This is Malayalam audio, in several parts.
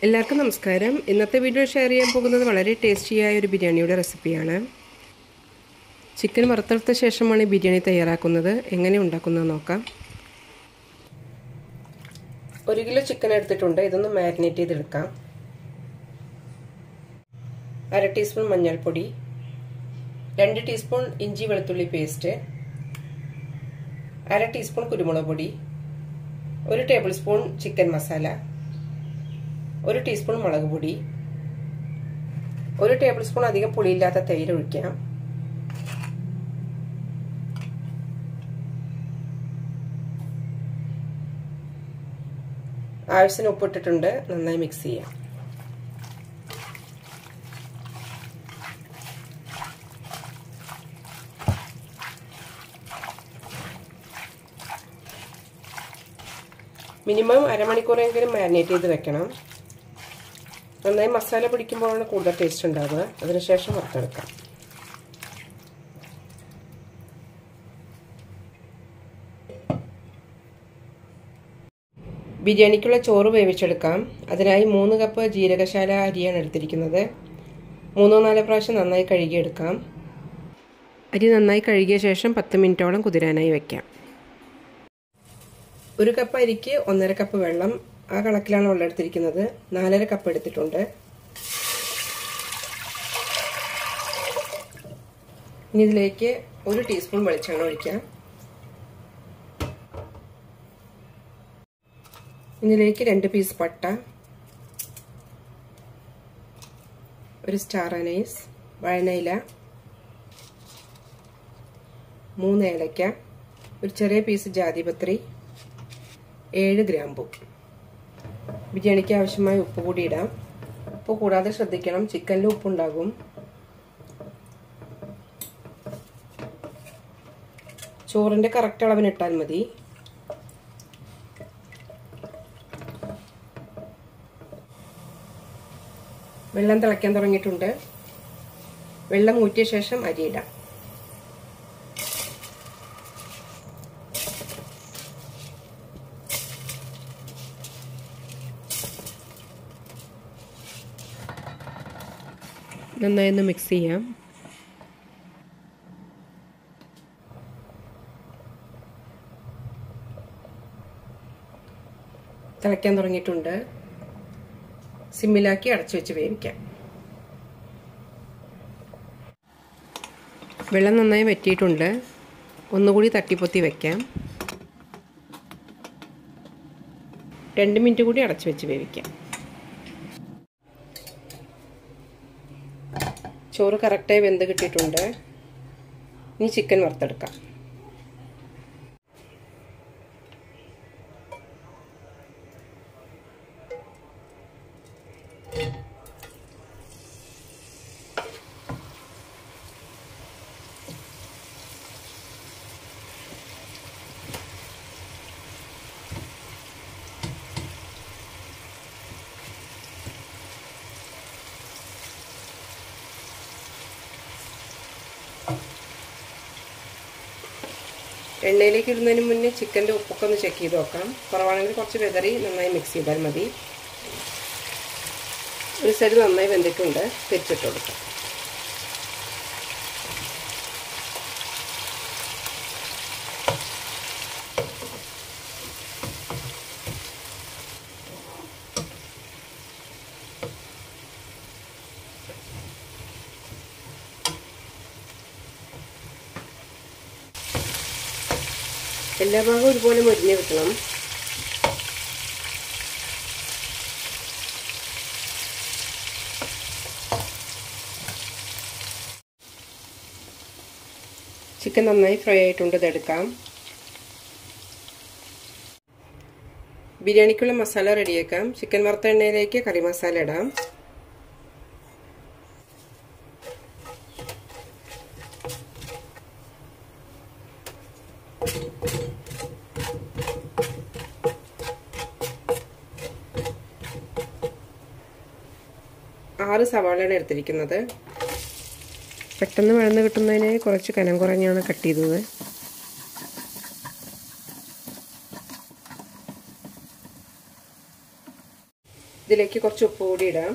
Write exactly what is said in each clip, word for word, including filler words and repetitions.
എല്ലാവർക്കും നമസ്കാരം. ഇന്നത്തെ വീഡിയോ ഷെയർ ചെയ്യാൻ പോകുന്നത് വളരെ ടേസ്റ്റിയായ ഒരു ബിരിയാണിയുടെ റെസിപ്പിയാണ്. ചിക്കൻ വറുത്തെടുത്ത ശേഷമാണ് ബിരിയാണി തയ്യാറാക്കുന്നത്. എങ്ങനെ ഉണ്ടാക്കുന്നത് നോക്കാം. ഒരു കിലോ ചിക്കൻ എടുത്തിട്ടുണ്ട്. ഇതൊന്ന് മാരിനേറ്റ് ചെയ്തെടുക്കാം. അര ടീസ്പൂൺ മഞ്ഞൾപ്പൊടി, രണ്ട് ടീസ്പൂൺ ഇഞ്ചി വെളുത്തുള്ളി പേസ്റ്റ്, അര ടീസ്പൂൺ കുരുമുളക് പൊടി, ഒരു ടേബിൾ സ്പൂൺ ചിക്കൻ മസാല, ഒരു ടീസ്പൂൺ മുളക് പൊടി, ഒരു ടേബിൾ സ്പൂൺ അധികം പുളിയില്ലാത്ത തൈര് ഒഴിക്കാം. ആവശ്യത്തിന് ഉപ്പിട്ടിട്ടുണ്ട്. നന്നായി മിക്സ് ചെയ്യാം. മിനിമം അരമണിക്കൂറെങ്കിലും മാരിനേറ്റ് ചെയ്ത് വെക്കണം. നന്നായി മസാല പിടിക്കുമ്പോഴാണ് കൂടുതൽ ടേസ്റ്റ് ഉണ്ടാവുക. അതിനുശേഷം വറുത്തെടുക്കാം. ബിരിയാണിക്കുള്ള ചോറ് വേവിച്ചെടുക്കാം. അതിനായി മൂന്ന് കപ്പ് ജീരകശാല അരിയാണ് എടുത്തിരിക്കുന്നത്. മൂന്നോ നാലോ പ്രാവശ്യം നന്നായി കഴുകിയെടുക്കാം. അരി നന്നായി കഴുകിയ ശേഷം പത്ത് മിനിറ്റോളം കുതിരാനായി വയ്ക്കാം. ഒരു കപ്പ് അരിക്ക് ഒന്നര കപ്പ് വെള്ളം, ആ കണക്കിലാണ് വെള്ളം എടുത്തിരിക്കുന്നത്. നാലര കപ്പ് എടുത്തിട്ടുണ്ട്. ഇനി ഇതിലേക്ക് ഒരു ടീസ്പൂൺ വെളിച്ചെണ്ണ ഒഴിക്കാം. ഇതിലേക്ക് രണ്ട് പീസ് പട്ട, ഒരു സ്റ്റാർ അനൈസ്, വഴനയില, മൂന്ന് ഏലക്ക, ഒരു ചെറിയ പീസ് ജാതിപത്രി, ഏഴ് ഗ്രാമ്പു. ബിരിയാണിക്ക് ആവശ്യമായ ഉപ്പ് കൂടി ഇടാം. ഉപ്പ് കൂടാതെ ശ്രദ്ധിക്കണം, ചിക്കനിൽ ഉപ്പുണ്ടാകും. ചോറിന്റെ കറക്റ്റ് അളവിനിട്ടാൽ മതി. വെള്ളം തിളയ്ക്കാൻ തുടങ്ങിയിട്ടുണ്ട്. വെള്ളം ഊറ്റിയ ശേഷം അരിയിടാം. നന്നായി ഒന്ന് മിക്സ് ചെയ്യാം. തിളയ്ക്കാൻ തുടങ്ങിയിട്ടുണ്ട്. സിമ്മിലാക്കി അടച്ചു വെച്ച് വേവിക്കാം. വെള്ളം നന്നായി വറ്റിയിട്ടുണ്ട്. ഒന്നുകൂടി തട്ടിപ്പൊത്തി വെക്കാം. രണ്ട് മിനിറ്റ് കൂടി അടച്ചു വെച്ച് വേവിക്കാം. ചോറ് കറക്റ്റായി വെന്ത് കിട്ടിയിട്ടുണ്ട്. ഇനി ചിക്കൻ വറുത്തെടുക്കാം. എണ്ണയിലേക്ക് ഇടുന്നതിന് മുന്നേ ചിക്കൻ്റെ ഉപ്പൊക്കെ ഒന്ന് ചെക്ക് ചെയ്ത് നോക്കാം. കുറവാണെങ്കിൽ കുറച്ച് വെതറി നന്നായി മിക്സ് ചെയ്താൽ മതി. ഒരു സൈഡ് നന്നായി വെന്തിട്ടുണ്ട്. തിരിച്ചിട്ട് കൊടുക്കാം. എല്ലാ ഭാഗവും ഒരുപോലെ മൊരിഞ്ഞ് കിട്ടണം. ചിക്കൻ നന്നായി ഫ്രൈ ആയിട്ടുണ്ട്. ഇതെടുക്കാം. ബിരിയാണിക്കുള്ള മസാല റെഡിയാക്കാം. ചിക്കൻ വറുത്ത എണ്ണയിലേക്ക് കറി മസാല ഇടാം. ആറ് സവാളയാണ് എടുത്തിരിക്കുന്നത്. പെട്ടെന്ന് വഴന്ന് കിട്ടുന്നതിന് കുറച്ച് കനം കുറഞ്ഞാണ് കട്ട് ചെയ്തത്. ഇതിലേക്ക് കുറച്ച് ഉപ്പ് കൂടി ഇടാം.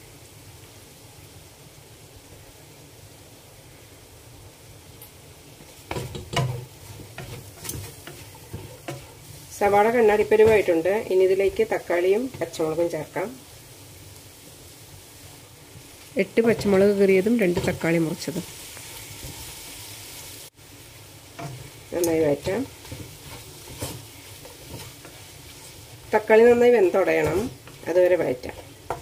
സവാള കണ്ണാടിപ്പരുവായിട്ടുണ്ട്. ഇനി ഇതിലേക്ക് തക്കാളിയും പച്ചമുളകും ചേർക്കാം. എട്ട് പച്ചമുളക് കീറിയതും രണ്ട് തക്കാളി മുറിച്ചതും നന്നായി വഴറ്റാം. തക്കാളി നന്നായി വെന്തുടയണം, അതുവരെ വഴറ്റാം.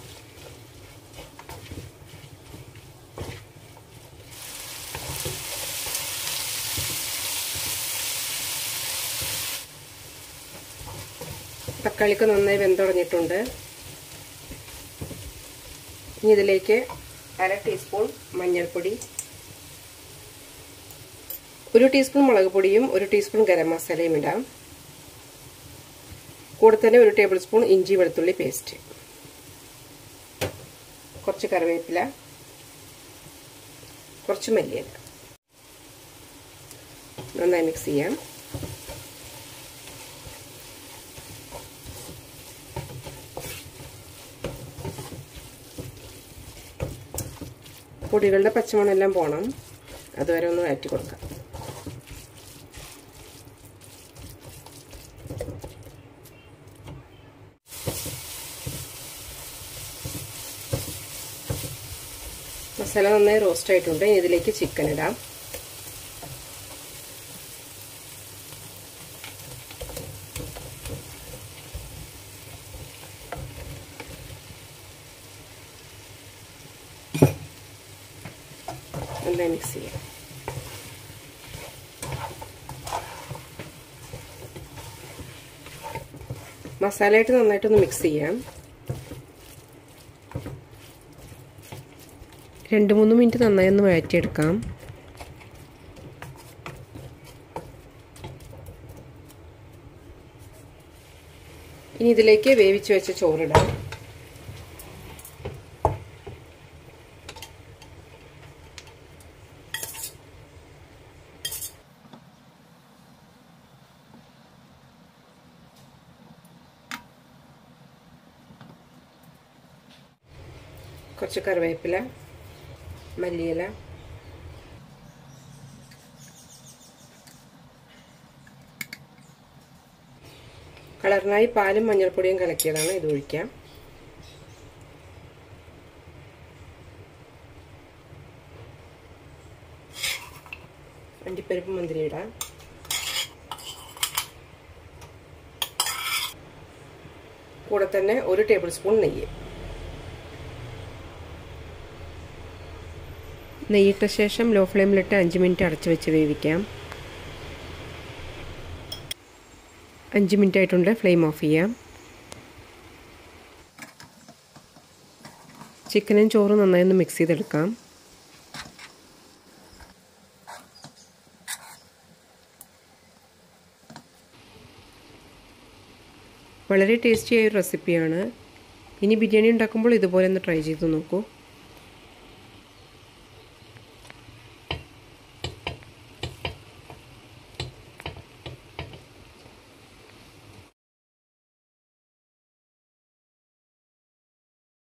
തക്കാളിക്ക് നന്നായി വെന്തുടഞ്ഞിട്ടുണ്ട്. ഇനി ഇതിലേക്ക് അര ടീസ്പൂൺ മഞ്ഞൾപ്പൊടി, ഒരു ടീസ്പൂൺ മുളക് പൊടിയും ഒരു ടീസ്പൂൺ ഗരം മസാലയും ഇടാം. കൂടെ തന്നെ ഒരു ടേബിൾ സ്പൂൺ ഇഞ്ചി വെളുത്തുള്ളി പേസ്റ്റ്, കുറച്ച് കറിവേപ്പില, കുറച്ച് മല്ലിയില. നന്നായി മിക്സ് ചെയ്യാം. പൊടികളുടെ പച്ചമണമെല്ലാം പോകണം, അതുവരെ ഒന്ന് വഴറ്റി കൊടുക്കാം. മസാല നന്നായി റോസ്റ്റ് ആയിട്ടുണ്ട്. ഇതിലേക്ക് ചിക്കൻ ഇടാം. നന്നായി മിക്സ് ചെയ്യാം. മസാലയായിട്ട് നന്നായിട്ടൊന്ന് മിക്സ് ചെയ്യാം. രണ്ട് മൂന്ന് മിനിറ്റ് നന്നായി ഒന്ന് വഴറ്റിയെടുക്കാം. ഇനി ഇതിലേക്ക് വേവിച്ച് വെച്ച ചോറിടാം. കുറച്ച് കറിവേപ്പില, മല്ലിയില, കളറിനായി പാലും മഞ്ഞൾപ്പൊടിയും കലക്കിയതാണ്, ഇത് ഒഴിക്കാം. അണ്ടിപ്പരിപ്പ് മുന്തിരി ഇടാം. കൂടെ തന്നെ ഒരു ടേബിൾ സ്പൂൺ നെയ്യ്. നെയ്യിട്ട ശേഷം ലോ ഫ്ലെയിമിലിട്ട് അഞ്ച് മിനിറ്റ് അടച്ചു വെച്ച് വേവിക്കാം. അഞ്ച് മിനിറ്റ് ആയിട്ടുണ്ട്. ഫ്ലെയിം ഓഫ് ചെയ്യാം. ചിക്കനും ചോറും നന്നായി ഒന്ന് മിക്സ് ചെയ്തെടുക്കാം. വളരെ ടേസ്റ്റിയായ ഒരു റെസിപ്പിയാണ്. ഇനി ബിരിയാണി ഉണ്ടാക്കുമ്പോൾ ഇതുപോലെ ഒന്ന് ട്രൈ ചെയ്ത് നോക്കൂ.